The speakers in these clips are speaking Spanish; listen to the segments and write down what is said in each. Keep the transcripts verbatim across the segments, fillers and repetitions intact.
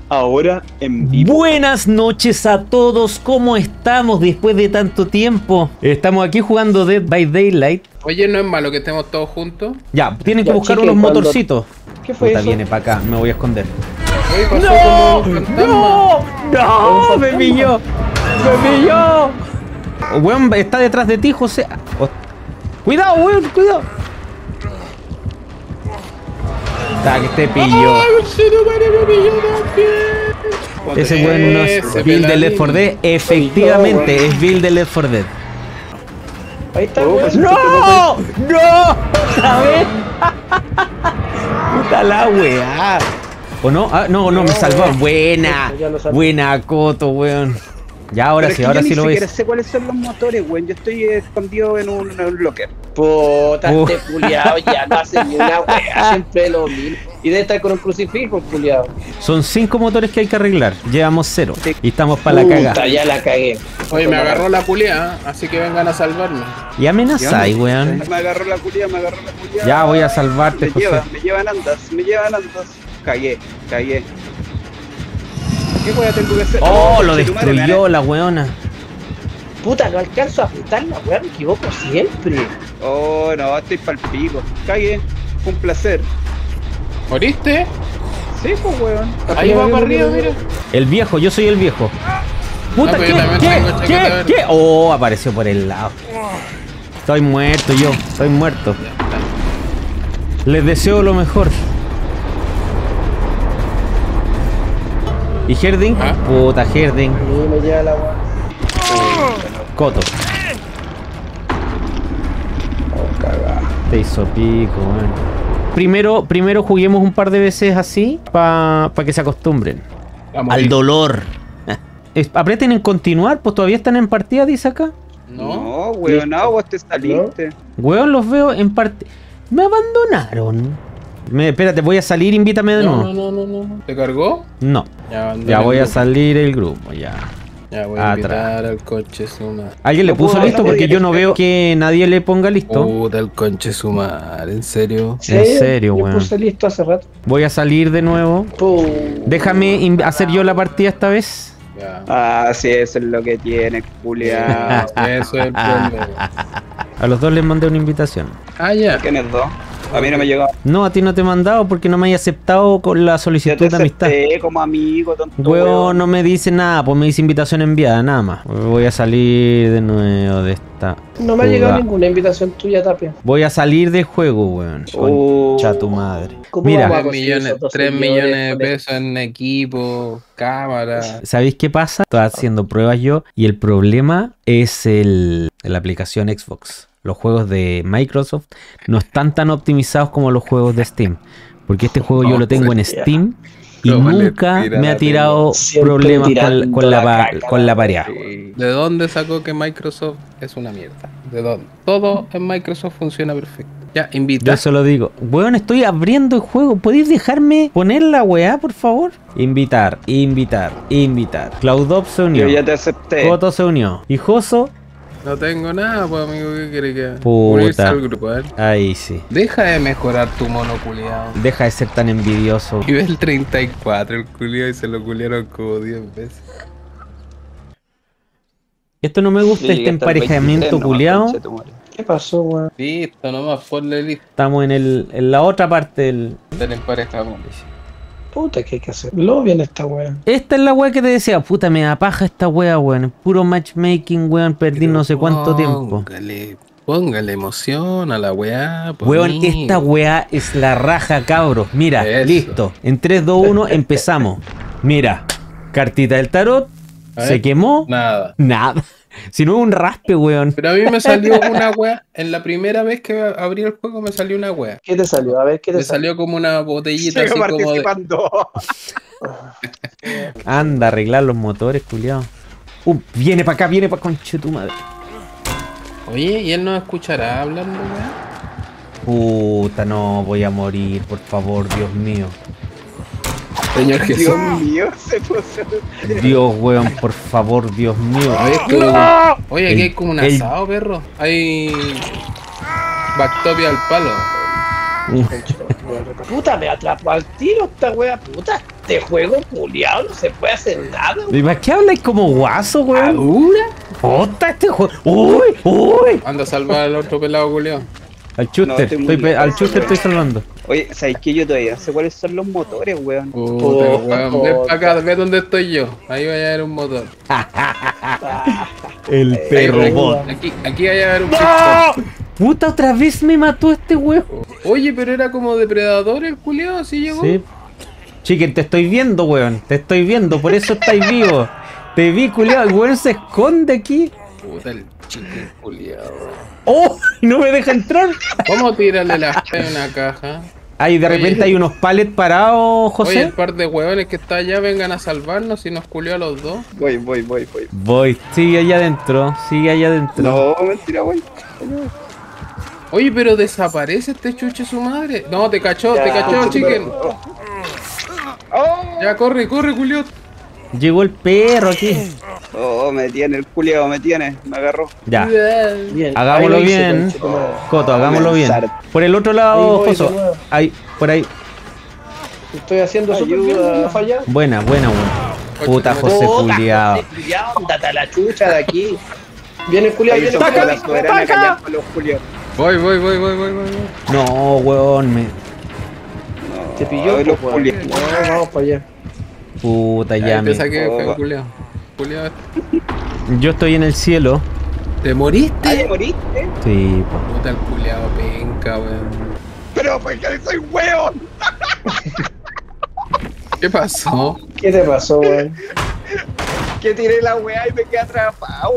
ahora en vivo. Buenas noches a todos, ¿cómo estamos después de tanto tiempo? Estamos aquí jugando Dead by Daylight. Oye, ¿no es malo que estemos todos juntos? Ya, tienen que Ya, buscar chique, unos cuando- motorcitos. ¿Qué fue Puta, eso? viene para acá, me voy a esconder. Oye, pasó ¡No! como un fantasma. ¡No! ¡No! ¡Me pilló! ¡Me pilló! Weón, está detrás de ti, José. Oh. Cuidado, weón, cuidado. Está que te pilló. ¡Ay, se no pare, me pilló también! Ese weón no es Ese Bill de peladín. Left four Dead. Efectivamente, weón. es Bill de Left four Dead. Ahí está, Oh, weón. pues, ¡No! ¡No! ¿Sabes? Puta la weá. ¿O no? Ah, no, no, me salvó. Buena. Ya lo salvé. Buena, Coto, weón. Ya, ahora Pero es sí, que ahora yo sí lo ni siquiera ves. sé cuáles son los motores, weón. Yo estoy escondido en un, en un locker. Puta, Uh. este culiao ya no hace ni una wea, siempre lo mismo. Y debe estar con un crucifijo, culiao. Son cinco motores que hay que arreglar. Llevamos cero. Sí. Y estamos para la Puta, cagada. ya la cagué. Oye, me agarró la culia, así que vengan a salvarme. Y amenazáis, weón. Me agarró la culia, me agarró la culia. Ya voy a salvarte, Me José. lleva, me llevan andas, me llevan andas. Cagué, cagué. ¿Qué wea tengo que hacer? Oh, lo conchetumare, me destruyó van la weona. a- Puta, no alcanzo a apretar la wea, me equivoco siempre. Oh, no, estoy pa'l pico. Cagué, fue un placer. ¿Moriste? Sí, pues, weón. Ahí va para arriba, mira. El viejo, yo soy el viejo. Puta, Ah, pero ¿qué? yo también ¿Qué? tengo chaqueta ¿Qué? verde. ¿Qué? Oh, apareció por el lado. Estoy muerto yo, estoy muerto. Les deseo lo mejor. ¿Y Herding? ¿Ah? Puta, Herding. A mí me lleva la wea. Coto. Oh, cagada. Te hizo pico, weón. Primero, primero juguemos un par de veces así para pa que se acostumbren. Vamos, Al Vic. dolor. Es- Aprieten en continuar, pues todavía están en partida, dice acá. No. No, weón, no, vos te saliste. Weón, los veo en partida. Me abandonaron. Me, espérate, voy a salir, invítame de No, nuevo. no, no, no, no. ¿Te cargó? No, Ya, abandona ya el voy a grupo. salir el grupo, ya. Ya voy a Atrás. invitar al conche suma. ¿Alguien le No puso puedo, listo? no Porque podía yo no veo que nadie le ponga listo. Puta, el conche sumar, ¿en serio? En serio, Yo weón. puse listo hace rato. Voy a salir de nuevo. Déjame in- hacer yo la partida esta vez. Ya. Ah, sí, eso es lo que tiene, Julián. Eso es el problema. A los dos les mandé una invitación. Ah, ya. ¿Quiénes dos? A mí no me llegó. No, a ti no te he mandado porque no me hay aceptado con la Yo solicitud te de amistad. acepté como amigo, tonto Weón, no me dice nada, pues me dice invitación enviada, nada más. Voy a salir de nuevo de esta. No me ha llegado jugada. ninguna invitación tuya, Tapia. Voy a salir del juego, weón. Oh. Concha tu madre. ¿Cómo Mira, vamos a tres conseguir millones, esos dos tres seguidores millones de con el- pesos en equipo, cámara. ¿sabéis qué pasa? Estoy haciendo pruebas yo y el problema es el, la aplicación Xbox. Los juegos de Microsoft no están tan optimizados como los juegos de Steam. Porque este juego yo lo tengo en Steam y ¿Cómo le nunca tira me ha la tirado Siempre problemas con, tirando con la, la pa- caca, con la pareja. Sí. ¿De dónde sacó que Microsoft es una mierda? ¿De dónde? Todo en Microsoft funciona perfecto. Ya, invita. Yo se lo digo. Weón, estoy abriendo el juego. ¿Podéis dejarme poner la weá, por favor? Invitar, invitar, invitar. Cloudop se unió. Yo ya te acepté. Coto se unió. Y Joso, No tengo nada, pues amigo, ¿qué quiere que haga? Puta. Unirse al grupo, a ver. ahí sí. Deja de mejorar tu mono culiado. Deja de ser tan envidioso. Y ve el treinta y cuatro, el culiado, y se lo culiaron como diez veces. Esto no me gusta, Yo este llegué hasta el emparejamiento veintitrés nomás, culiado. conchetumare. ¿Qué pasó, weón? Listo, nomás ponle listo Estamos en, el, en la otra parte del... del emparejamiento. Puta, ¿qué hay que hacer? Lo bien esta weón. Esta es la weá que te decía. Puta, me da paja esta weá, weón. Puro matchmaking, weón. Perdí no sé cuánto tiempo. Póngale, póngale emoción a la weá. pues, Weón, amigo. esta weá es la raja, cabros. Mira, Eso. listo. En tres, dos, uno empezamos. Mira, cartita del tarot. A Se ver. quemó. Nada. Nada. Si no es un raspe, weón. Pero a mí me salió una weá. En la primera vez que abrí el juego me salió una weá. ¿Qué te salió? A ver, ¿qué te Me salió? salió como una botellita Sigo así como de... participando. Anda, arreglar los motores, culiao. Uh, viene para acá, viene para conche tu madre. Oye, ¿y él nos escuchará hablando, weá? Puta, no, voy a morir, por favor, Dios mío. Señor Jesús. Dios mío, se puso. Dios, weón, por favor, Dios mío. Oye, esto- Oye, aquí El- hay como un el- asado, perro. Hay... Bactopia al palo. Uh, Puta, me atrapó al tiro esta wea. Puta, este juego culiao no se puede hacer nada. ¿Y para qué habláis como guaso, weón? ¿Ahora? Puta, este juego. ¡Uy! ¡Uy! Anda a salvar al otro pelado culiao. Al No, Chuster, estoy muy estoy pe- al lejos, Chuster weón. estoy salvando. Oye, ¿sabes qué? Yo todavía no sé cuáles son los motores, weón. Puta, Oh, weón. Ven oh, para acá, ve dónde estoy yo. Ahí vaya a haber un motor. El Ahí, perro ahí. bot. Aquí, aquí vaya a haber un ¡No! pistón. Puta, otra vez me mató este weón. Oye, pero era como depredador el culiao, así llegó. Sí. Chiquen, te estoy viendo, weón. Te estoy viendo, por eso estáis vivo. Te vi, culiao. El weón se esconde aquí. Puta el chicken culiao. ¡Oh! No me deja entrar. Vamos a tirarle la en una caja. Ahí de Oye. repente hay unos pallets parados, Oye, el José. par de huevones que está allá vengan a salvarnos y nos culió a los dos. Voy, voy, voy, voy. Voy, sigue allá adentro, sigue allá adentro. No, mentira, voy. Oye, pero desaparece este chuche su madre. No, te cachó, te Ya, cachó, sí, chicken. Oh, Ya, corre, corre, culiao. Llegó el perro aquí. oh, me tiene el culiao, me tiene, me agarró. Ya, Bien, hagámoslo ahí lo hice, bien. conche tu madre. Coto, hagámoslo bien. Por el otro Ahí lado, voy de Joso. nuevo. Ahí, por ahí. Estoy haciendo súper bien, Ayuda. no falla. Buena, buena, buena. Puta José Puta, culiao. José culiao, ándate a la chucha de aquí. Viene el culiao, Ahí viene el son culiao. la soberana callar para los culiaos. Voy, voy, voy, voy, voy, voy. No, weón, me. No, Te pilló, ay, los pues, weón. culiaos. No, vamos para allá. Puta, Ya, ya me. empieza que fue Oh. culiao. Culiao. Yo estoy en el cielo. ¿Te Ay, moriste? moriste. Sí, po. Puta el culiao penca, weón. Pero pues que soy weón. ¿Qué pasó? ¿Qué te pasó, weón? Que tiré la weá y me quedé atrapado.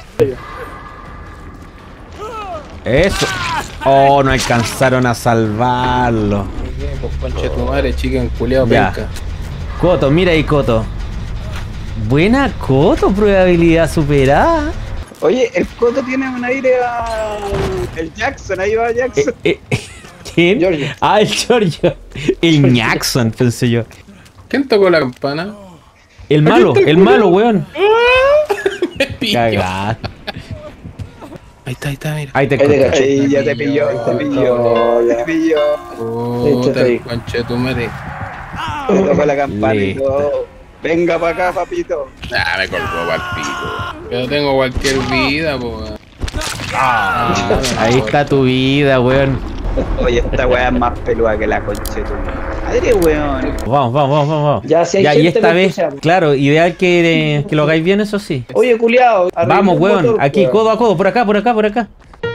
Eso. Oh, no alcanzaron a salvarlo. Pues conche tu madre, chicken culiao Ya. penca. Coto, mira ahí, Coto. Buena Coto, probabilidad superada. Oye, el Coto tiene un aire a... El Jackson, ahí va Jackson. Eh, eh, ¿Quién? Giorgio. Ah, el Giorgio. El Jackson, pensé yo. ¿Quién tocó la campana? El malo, está el el culo. malo, weón. Me pilló. Cagá. Ahí está, ahí está, mira. Ahí te Ahí te encontré. caché. Ahí ya te pilló, te pilló, te pilló. Puta el conche tu madre. Me tocó la campana y Listo. todo. Venga para acá, papito. Ah, me colgó pa'l pico. Yo tengo cualquier vida, po. Ah, Ahí está tu vida, weón. Oye, esta weá es más peluda que la concha de tu madre, weón. Vamos, vamos, vamos, vamos. Ya, si hay Ya, y gente, esta lo vez, escuchamos. claro, ideal que, eh, que lo hagáis bien, eso sí. Oye, culiao. arreglé Vamos, el weón, motor, aquí, weón. codo a codo, por acá, por acá, por acá.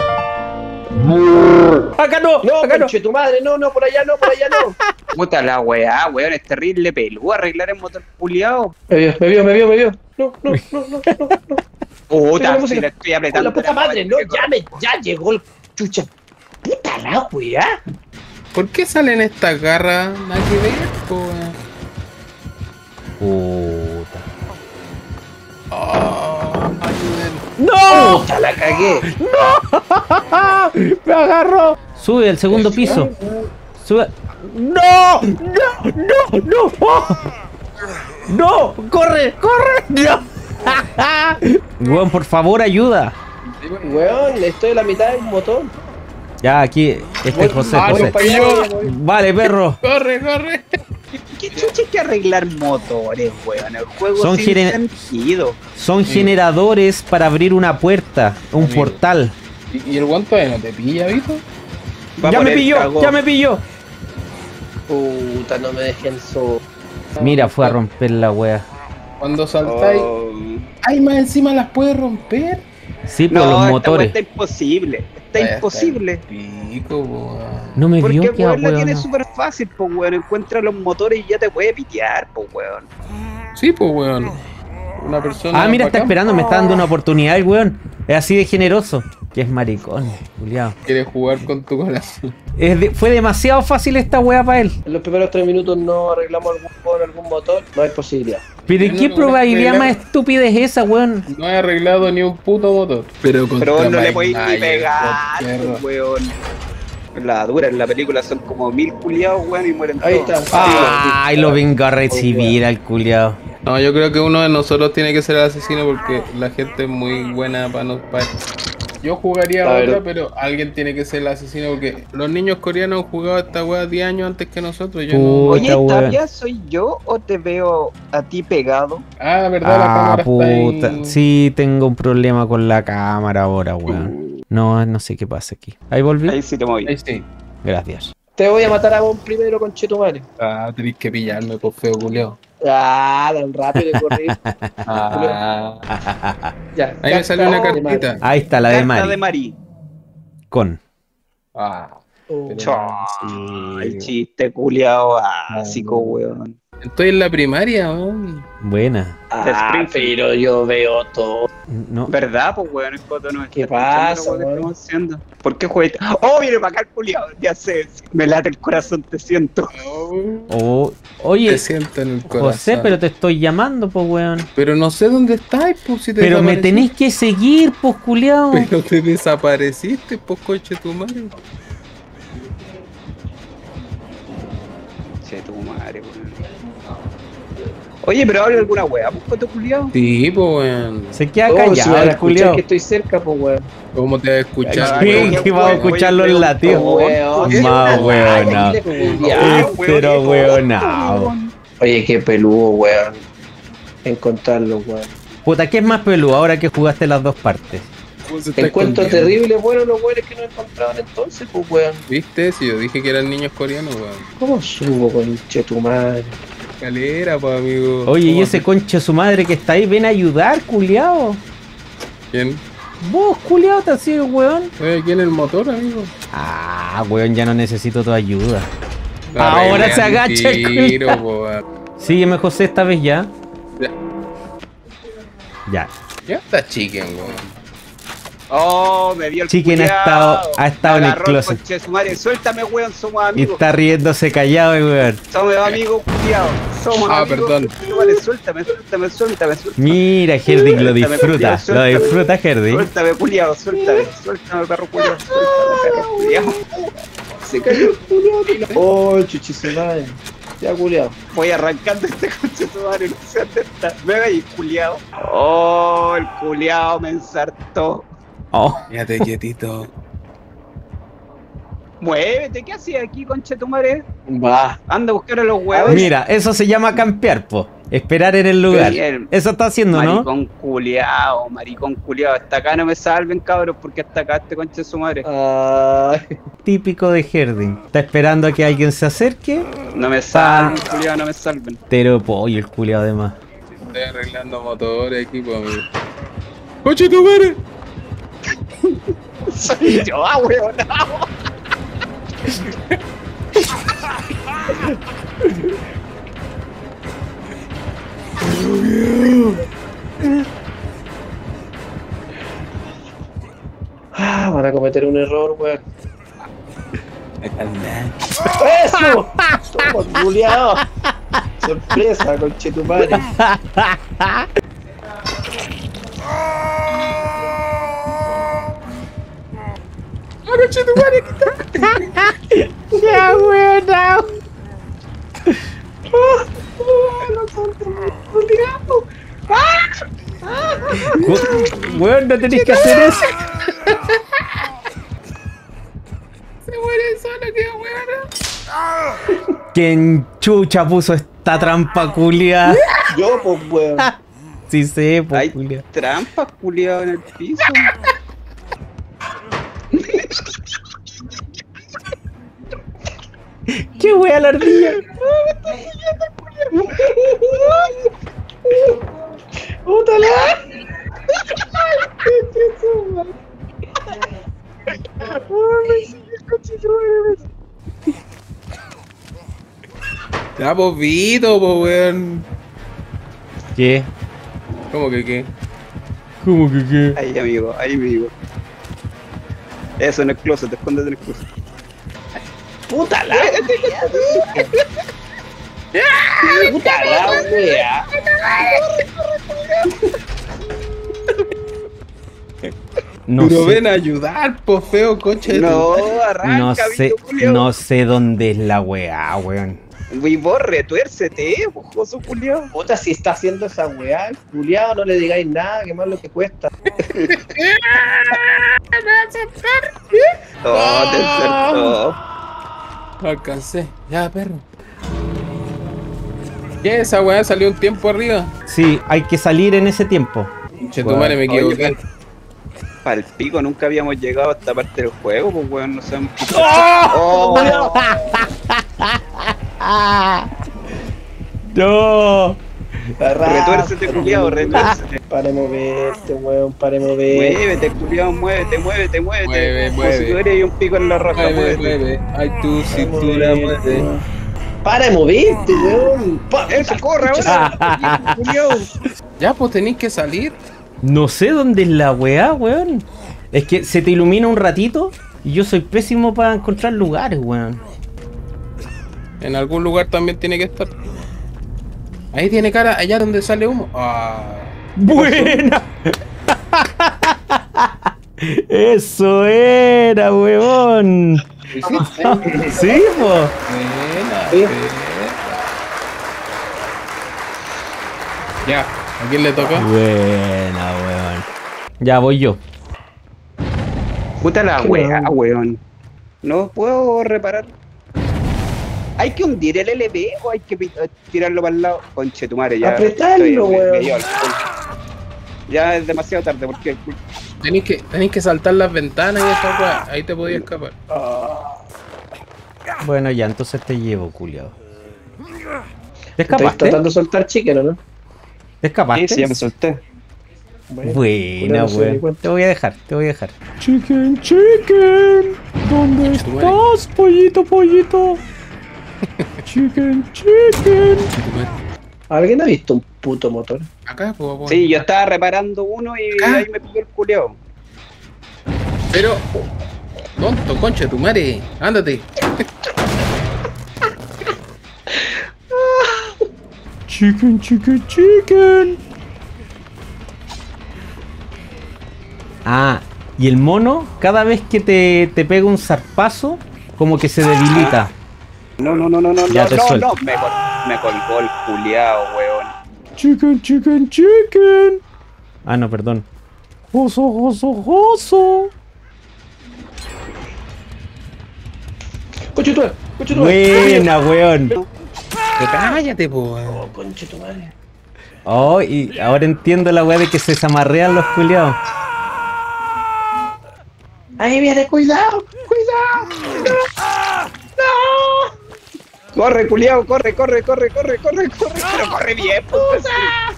Acá no, No, acá no. conche tu madre, no, no, por allá no, por allá no. Puta la weá, weón, es terrible peluda arreglar el motor puliado. Me vio, me vio, me vio, me vio. No, no, no, no, no, no. Puta, la si música. le estoy Con apretando. la puta madre, no, ya me, ya llegó el chucha. Puta la weá. ¿Por qué salen estas garras? Nada que ver, po. Puta. Oh, ayuden. ¡No! Puta la cagué. ¡Me agarró! Sube al segundo piso. Sube. ¡No! ¡No! ¡No! ¡No! ¡Oh! ¡No! ¡Corre! ¡Corre! ¡No! Weón, por favor, ayuda. Weón, estoy en la mitad del motor. Ya, aquí, este es José, Ah, José. no, pilló. Vale, perro. Corre, corre. ¿Qué chucha hay que arreglar motores, weón? El juego Son sin gene- sentido. Son generadores para abrir una puerta, un Amigo. portal. ¿Y, y el guante todavía no te pilla, Vito? Va Ya por me el pilló, cagón. ya me pilló. Puta, no me dejen solo. Mira, fue a romper la wea. Cuando saltáis. Oh. Ay, más encima las puedes romper. Sí, por No, los esta weá motores. está imposible. Está Vaya, imposible. está el Pico, po. No me Porque vio el que a weón la tiene weón. súper fácil, pues weón. Encuentra los motores y ya te puede pitear, pues weón. Sí, pues, weón. Una persona. Ah, mira, está bacán esperando, me está dando una oportunidad el weón. Es así de generoso. Que es maricón, Juliado. quiere jugar con tu corazón. Es de- fue demasiado fácil esta wea para él. En los primeros tres minutos no arreglamos algún con algún motor, no hay posibilidad. Pero Yo ¿qué no- probabilidad no- más estúpida es esa, weón? No he arreglado ni un puto motor. Pero con Pero vos no le podéis ni pegar, perro. pues, weón. La dura en la película son como mil culiados, weón, y mueren Ahí todos. está. Ay, lo vengo a recibir al culiao. No, yo creo que uno de nosotros tiene que ser el asesino porque la gente es muy buena para no. Pa... Yo jugaría A otra, ver. pero alguien tiene que ser el asesino porque los niños coreanos han jugado esta weá diez años antes que nosotros. Yo no... Puta, Oye, weón. ¿Tapia soy yo o te veo a ti pegado? Ah, verdad, la Ah, cámara puta. está ahí. Sí, tengo un problema con la cámara ahora, weón. No, no sé qué pasa aquí. Ahí volví. Ahí sí te moví. Ahí sí. Gracias. Te voy a matar a vos primero, conchetumare. Ah, tenés que pillarme, por feo culeo. Ah, tan rápido de correr. Ah. Ya. Ahí me salió una carta de cartita. Ahí está la de Carta Mari. de Mari. Con. Ah. Oh. Pero- Chao, el sí. chiste culiao básico, weón. Estoy en la primaria, weón. Buena. Ah, Springfield. pero yo veo todo. No. ¿Verdad? Pues weón, el Coto no ¿Qué está pasa, escuchando lo que weón? estamos haciendo. ¿Por qué jueguete? ¡Oh, viene para acá el culiao! Ya sé, me late el corazón, te siento. Oh, Te oye, siento en el corazón. José, pero te estoy llamando, pues, weón. Pero no sé dónde estás, pues, si te Pero me desapareciste. tenéis que seguir, pues, culiao. Pero te desapareciste, pues, coche tu madre. Che, tu madre, weón. Oye, pero habla alguna weá, pues Coto culiao. Sí, pues, weón. Se queda Oh, si callado van a el escuchar culiao. que estoy cerca, pues weón. ¿Cómo te va a escuchar, Ay, weón? Sí, que vamos a escuchar los Oye, latidos. weón, Más weón, no. Ay, Eh, pero weón, no. Oye, qué peludo, weón. Encontrarlo, weón. Puta, ¿qué es más peludo ahora que jugaste las dos partes? ¿Cómo se está Encuentro escondiendo? terrible, bueno, los weones que no encontraban entonces, pues weón. ¿Viste? Si yo dije que eran niños coreanos, weón. ¿Cómo subo, conche tu madre? Calera, pues, amigo. Oye, y ¿Cómo ese hace- conche su madre que está ahí, ven a ayudar, culiao. ¿Quién? Vos, culiao, te has sido weón. Oye, ¿quién es el motor, amigo? Ah, weón, ya no necesito tu ayuda. Ahora se Arregla agacha el tiro, culiao. po, weón. Sígueme, José, esta vez ya. Ya. Ya. Ya está chicken, weón. Oh, me vio el Chicken ha culiao. estado- ha estado Me en el agarró closet. conche de su madre. Suéltame, weón, somos Y amigos. está riéndose callado, weón. Somos amigos, culiao. Somos Ah, amigos. perdón. Vale, suéltame, suéltame, suéltame, suéltame. Mira, Herdic lo Suéltame, disfruta. culiao, Lo suéltame. disfruta, Herdic. Suéltame, culiao, suéltame. Suéltame, perro culiao. Suéltame, perro culiao. Se cayó el culiao. Oh, chuchizumadre. Ya, culiao. Voy arrancando este coche de madre, no sé dónde está. Me veis, culiao. Oh, el culiao me ensartó. Oh, Fíjate quietito. Muévete, ¿qué hacías aquí, conche tu madre? Va. Anda a buscar a los huevos. mira, eso se llama campear, po. Esperar en el lugar. Bien. Eso está haciendo, ¿no? Maricón culiao, maricón culiao. Hasta acá no me salven, cabros, porque hasta acá este conche de su madre. Ay. Típico de Herdic. Está esperando a que alguien se acerque. No me salven, culiao, no me salven. Pero pollo el culiao además. Estoy arreglando motores aquí, pues, amigo. ¡Coche tu madre! Soy yo, ah, weón. Ah, van a cometer un error, weón. ¡Eso! ¡Toma, culiao! Sorpresa, conche tu madre. Ya, weón. Weón, no tenés que hacer eso. Se muere solo, que weón. ¿Quién chucha puso esta trampa, culia? Yo, pues, weón. Sí sé, po, Hay culia. trampas, culiao, en el piso. ¿Qué wea la ardilla? ¡Puta la! Ya, pues, Vito, pues, weón. ¿Qué? ¿Cómo que qué? ¿Cómo que qué? Ahí, amigo, ahí, amigo. Eso en el closet, escóndete en el closet. ¡Puta la! ¡Puta la, wea! No Pero sé, ven a ayudar, pues, feo, coche. de tu No, madre. arranca, no sé, Vito, culiao. no sé dónde es la weá, weón. Uy, vos retuércete, mojoso culiao. Puta, si está haciendo esa weá, culiao, no le digáis nada, que más lo que cuesta. Oh, te acertó. Lo alcancé. Ya, perro. ¿Qué? Esa weá salió un tiempo arriba. Sí, hay que salir en ese tiempo. Che, tu madre, me equivoqué. Para el pico, nunca habíamos llegado a esta parte del juego, pues weón, no sabemos qué pasa. ¡Oh! ¡No! Retuércete, culiao, retuércete. Para de moverte, weón, para de moverte. Muévete, culiao, muévete, muévete, muévete. Mueve, Como mueve. si tú eres un pico en la raja, Mueve, muévete. mueve. Ay, tu cintura, mueve. Para de moverte, weón. Pa- Eso, corre ahora. Culiao. Ya, pues tenéis que salir. No sé dónde es la weá, weón. Es que se te ilumina un ratito y yo soy pésimo para encontrar lugares, weón. En algún lugar también tiene que estar. Ahí tiene cara, allá donde sale humo. Ah. ¡Buena! Eso era, weón. ¿Sí? Sí, po. Buena, Sí. buena. Ya, ¿a quién le toca? Buena, weón. Ya voy yo. Puta la wea, weón. No puedo reparar. ¿Hay que hundir el L B o hay que pi- tirarlo para el lado? Conche tu madre, ya. Apretarlo, estoy- me- me weón. dio el culo. Ya es demasiado tarde porque el culo- Tenéis que, tenéis que saltar las ventanas y esa weá. Ahí te podías escapar. Bueno, ya, entonces te llevo, culiao. ¿Te Estoy escapaste? tratando de soltar chicken, ¿o no? ¿Te escapaste? Sí, sí, ya me solté. Bueno, Buena, no se dio weón. cuenta. Te voy a dejar, te voy a dejar. Chicken, chicken. ¿Dónde estás, pollito, pollito? Chicken, chicken. ¿Alguien ha visto un puto motor? Acá, pues, bueno. Sí, yo estaba reparando uno y Ah. ahí me pilló el culeado. Pero. Tonto, concha, tu madre. Ándate. Chicken, chicken, chicken. Ah, y el mono, cada vez que te, te pega un zarpazo, como que se debilita. No, no, no, no, no, Ya no, te no, suelto. no, me, col- me colgó el culeado, weón. Chicken, chicken, chicken. Ah, no, perdón. Oso, oso, oso. ¡Conche tu madre! ¡Conche tu madre! Buena, weón. Pero cállate, pues. Oh, conche tu madre. Oh, y ahora entiendo la weá de que se desamarrean los culiados. ¡Ahí viene! ¡Cuidado! ¡Cuidado! Corre, culeado, corre, corre, corre, corre, corre, corre, pero corre bien, puta.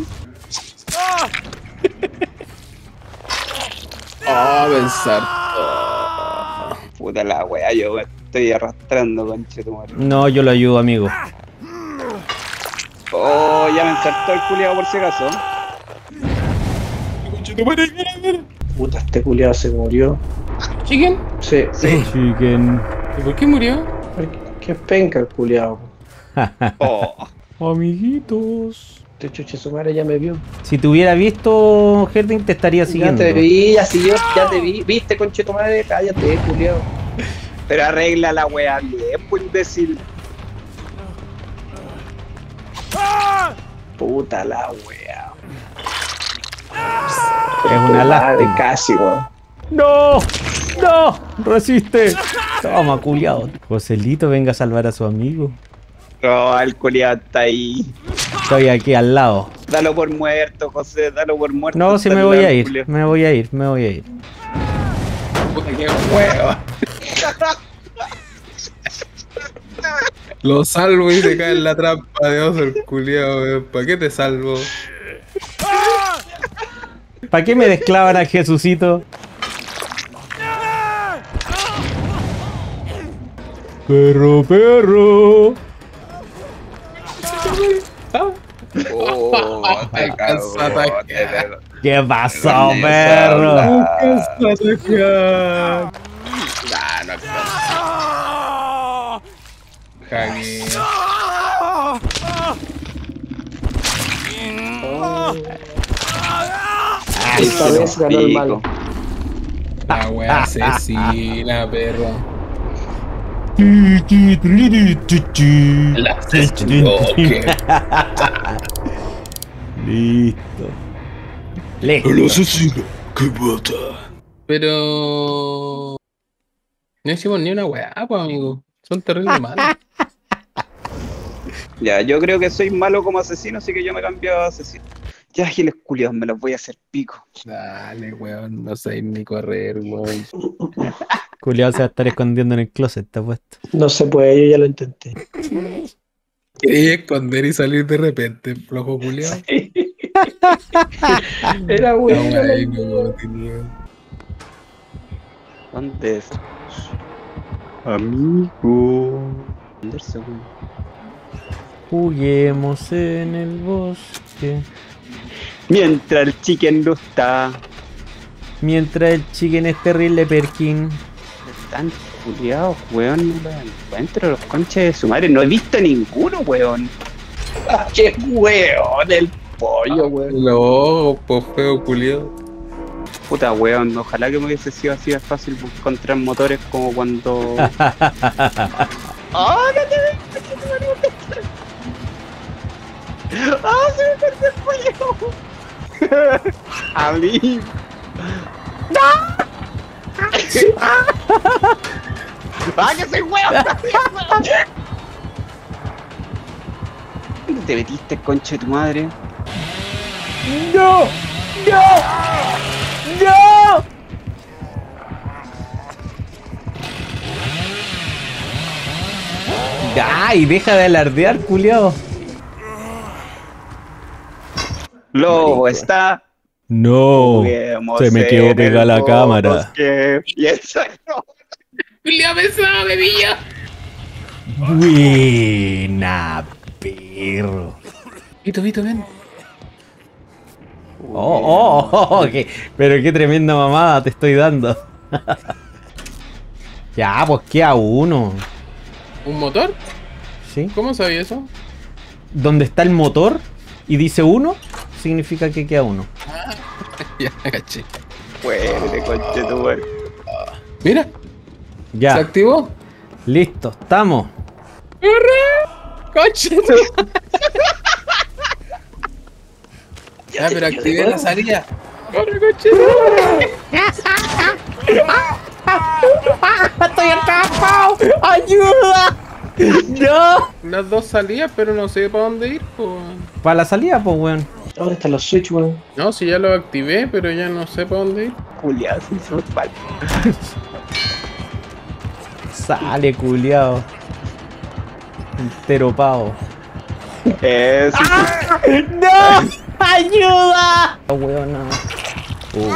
Oh, pensar. Puta la wea, yo me estoy arrastrando, conche tu madre. No, yo lo ayudo, amigo. Oh, ya me ensartó el culeado por si acaso. Puta, este culiado se murió. ¿Chicken? Sí. Sí. Chicken. ¿Y por qué murió? Qué penca el culiado. Oh, Amiguitos. Este chuche su madre ya me vio. Si te hubiera visto, Herding, te estaría Ya siguiendo. te vi, ya siguió, ya te vi. ¿Viste, conche tu madre? Cállate, culiado. pero arregla la wea bien, pues imbécil. Puta la wea. Es una lástima. Casi, weón. ¡No! ¡No! ¡Resiste! Toma, culiao. Joselito, venga a salvar a su amigo. No, el culeado está ahí. Estoy aquí al lado. Dalo por muerto, José, dalo por muerto. No, si Está me al voy lado a del ir. culiao. Me voy a ir, me voy a ir. Puta, qué huevo. Lo salvo y se cae en la trampa de oso el culiao, weón. ¿Para qué te salvo? ¿Para qué me desclavan a Jesucito? Perro, perro. Oh, te Alcanza a cagó, atacar. te pegó. ¿Qué pasó, Con esa perro? habla. Ah, no alcanza. Cagué. Esta vez ganó el mal. Pico. La wea asesina, perro. La bloque. Listo. Listo. El asesino que mata. Pero... no hicimos ni una weá, pues, amigo. Son terribles malos. Ya, yo creo que soy malo como asesino, así que yo me cambio a asesino. Ya, giles culiados, me los voy a hacer pico. Dale, weón, no sé ni correr, weón. Culeado se va a estar escondiendo en el closet, está puesto. No se puede, yo ya lo intenté. Quería esconder y salir de repente, flojo culiao. Era No, bueno. wey, no, tío. ¿Dónde es? Amigo. ¿Dónde es, weón? Juguemos en el bosque. Mientras el chicken no está. Mientras el chicken es terrible, Perkin. Están culiados, weón. No los encuentro, los conches de su madre. No he visto ninguno, weón. Ah, ¡qué weón! El pollo, weón. Los ojos, po feo culiao. Puta, weón. Ojalá que me hubiese sido así de fácil encontrar motores como cuando. ¡Ah, no te ves! ¡Ah, se me perdió el pollo! ¡A mí! ¡Ah, que soy weón! ¿Dónde te metiste, concha de tu madre? ¡No! ¡No! ¡No! ¡Ay! Deja de alardear, culiao. Lobo Marico. está. No. Juguemos Se me quedó en el pegada la cámara. bosque. Y eso no. ¡Culiao pesado, bebilla! Buena, perro. Vito, Vito, ven. Oh, oh, oh, oh, qué- pero qué tremenda mamada te estoy dando. Ya, pues queda uno. ¿Un motor? ¿Sí? ¿Cómo sabía eso? Donde está el motor y dice uno, significa que queda uno. Ya, caché. Muérete, concha de tu madre. Mira, ¿se Ya, activó? listo, estamos. ¡Coche! Ya, pero activé la salida. ¡Corre, coche! ¡Estoy atrapado! ¡Ayuda! ¡No! Las dos salidas, pero no sé para dónde ir, pues. Para la salida, pues, weón. ¿Dónde están los switch, weón? No, si ya lo activé, pero ya no sé para dónde ir. Julián, sin su mal. Sale, culiao. Entero pavo. Eso. ¡No! ¡Ayuda! Oh, weón, no. Uh.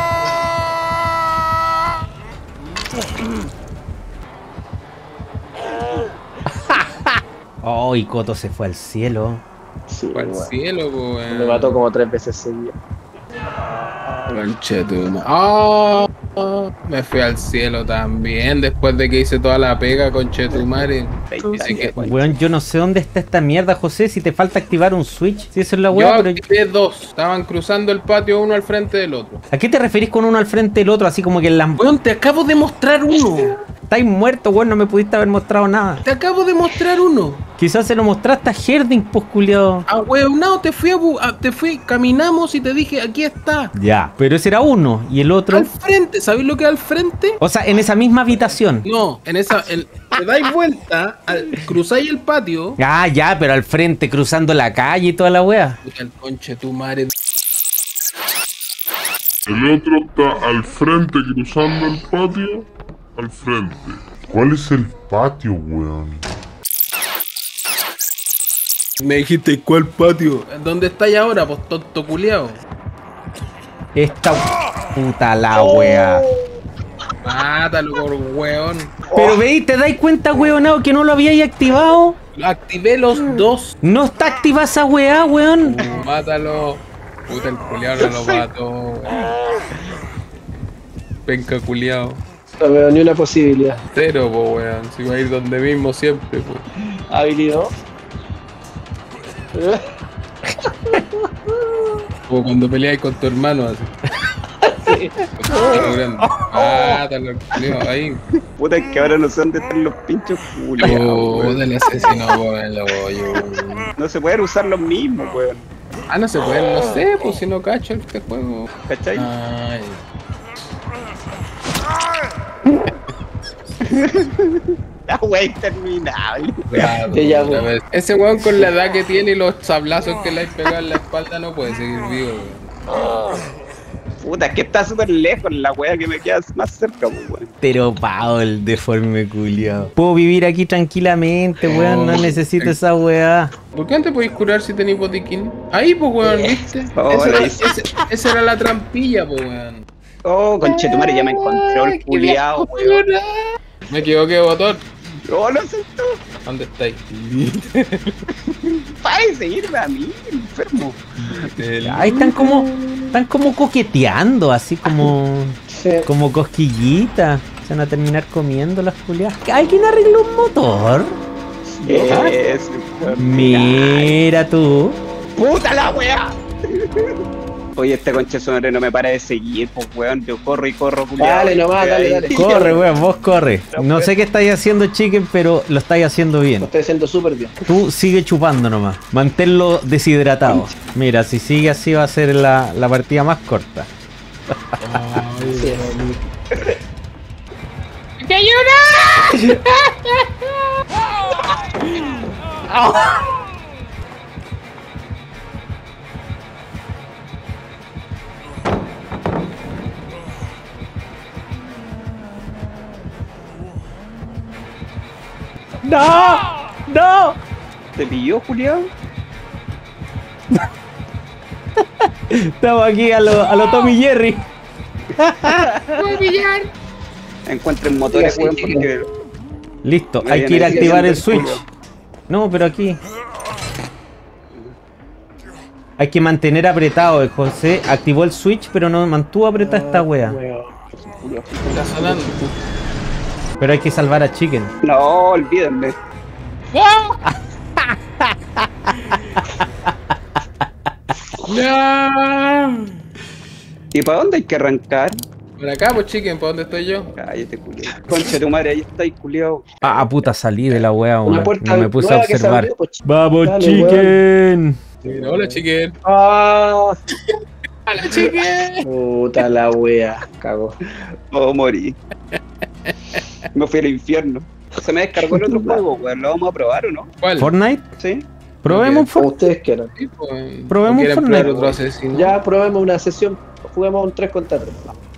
Oh, y Coto se fue al cielo. Sí, Para el weón. cielo, pues. Me mató como tres veces seguidas. Conchetum. ¡Ah! Me fui al cielo también después de que hice toda la pega, conchetumare. Así que Weón, yo no sé dónde está esta mierda, José. Si te falta activar un switch. Si eso es la yo weá, pero. activé dos. Estaban cruzando el patio uno al frente del otro. ¿A qué te referís con uno al frente del otro? Así como que en las. Weón, te acabo de mostrar uno. Estáis muerto, weón. No me pudiste haber mostrado nada. Te acabo de mostrar uno. Quizás se lo mostraste a Herding, pues, culiao. Ah, weón, no, te fui a, bu- a- te fui, caminamos y te dije, aquí está. Ya, pero ese era uno. Y el otro. Al frente, ¿sabéis lo que es al frente? O sea, en esa misma habitación. No, en esa, el, te dais vuelta, al- cruzáis el patio. Ah, ya, pero al frente, cruzando la calle y toda la wea. Puta, el conche tu madre. El otro está al frente cruzando el patio. Al frente. ¿Cuál es el patio, weón? Me dijiste, ¿cuál patio? ¿Dónde estáis ahora, pues tonto culiao? Esta puta la wea. Mátalo por weón. Pero veis, ¿te dais cuenta, weonado, que no lo habíais activado? Activé los dos. No está activada esa weá, weón. Uh, mátalo. Puta, el culiao no lo mató. weón. Penca culiao. No veo ni una posibilidad. Cero, po weón. Si va a ir donde mismo siempre, po. Habilidad. Como cuando peleáis con tu hermano así. Sí. Con tu hermano grande. Mátalo, culiao, ahí. Puta, es que ahora no sé dónde están los pinchos culiados, Oh, weón. del asesino, weón, lo yo. No se pueden usar los mismos, weón. Ah, no se puede, no sé, pues si no cacho este juego. ¿Cachai? Ay. La wea interminable. Claro, Sí, ya, otra weón. vez. Ese weón con la edad que tiene y los sablazos que le hay pegado en la espalda no puede seguir vivo, weón. Puta, es que está súper lejos la wea que me queda más cerca, pues, weón. Pero pao, el deforme culiao. Puedo vivir aquí tranquilamente, weón. No necesito esa weá. ¿Por qué no te podéis curar si tenéis botiquín? Ahí, pues, weón, ¿viste? Oh, esa, era, le- ese- esa era la trampilla, pues, weón. Oh, conchetumare, ya me encontró el culiao, weón. Me equivoqué, botón. Oh, lo aceptó. ¿Dónde estáis? Para seguirme a mí, enfermo. Ahí están como. Están como coqueteando, así como. Sí. Como cosquillita. Se van a terminar comiendo las culiadas. ¿Alguien arregló un motor? Es, Mira tú. ¡Puta la wea! Oye, este conche sonore no me para de seguir, pues weón. Yo corro y corro, culiao. Dale nomás, dale, dale. Corre, weón, vos corre. No sé qué estáis haciendo, chicken, pero lo estáis haciendo Lo bien. estoy haciendo súper bien. Tú sigue chupando nomás. Manténlo deshidratado. Mira, si sigue así va a ser la, la partida más corta. Sí. ¡No! ¡No! ¿Te pilló, culiao? Estamos aquí a lo, a lo Tommy Jerry. Encuentren motores, Sí, weón, sí, porque... Listo, Me hay que ir viene a activar el diciendo el switch. culo. No, pero aquí. Hay que mantener apretado. El José activó el switch, pero no mantuvo apretada esta wea. Weón. Está sonando. Pero hay que salvar a Chicken. No, olvídenme. ¡No! ¿Y para dónde hay que arrancar? Por acá, pues, chicken, ¿para dónde estoy yo? Cállate, culiao. Concha tu madre, ahí está, culiao. Ah, puta, salí de la wea, Una weón. puerta No me puse a nueva que se observar. abrió, pues, ch- ¡Vamos, Dale, Chicken! Hola, chicken. Ah, ¡Hola, chicken! puta la wea. Cago. Oh, morí. Me fui al infierno. Se me descargó el otro juego, weón. ¿Lo vamos a probar o no? ¿Cuál? ¿Fortnite? ¿Sí? Probemos Como Fortnite. ustedes quieran. Sí, pues, Probemos ¿no quieren Fortnite. probar otro asesino? Ya probemos una sesión. Juguemos un tres contra tres.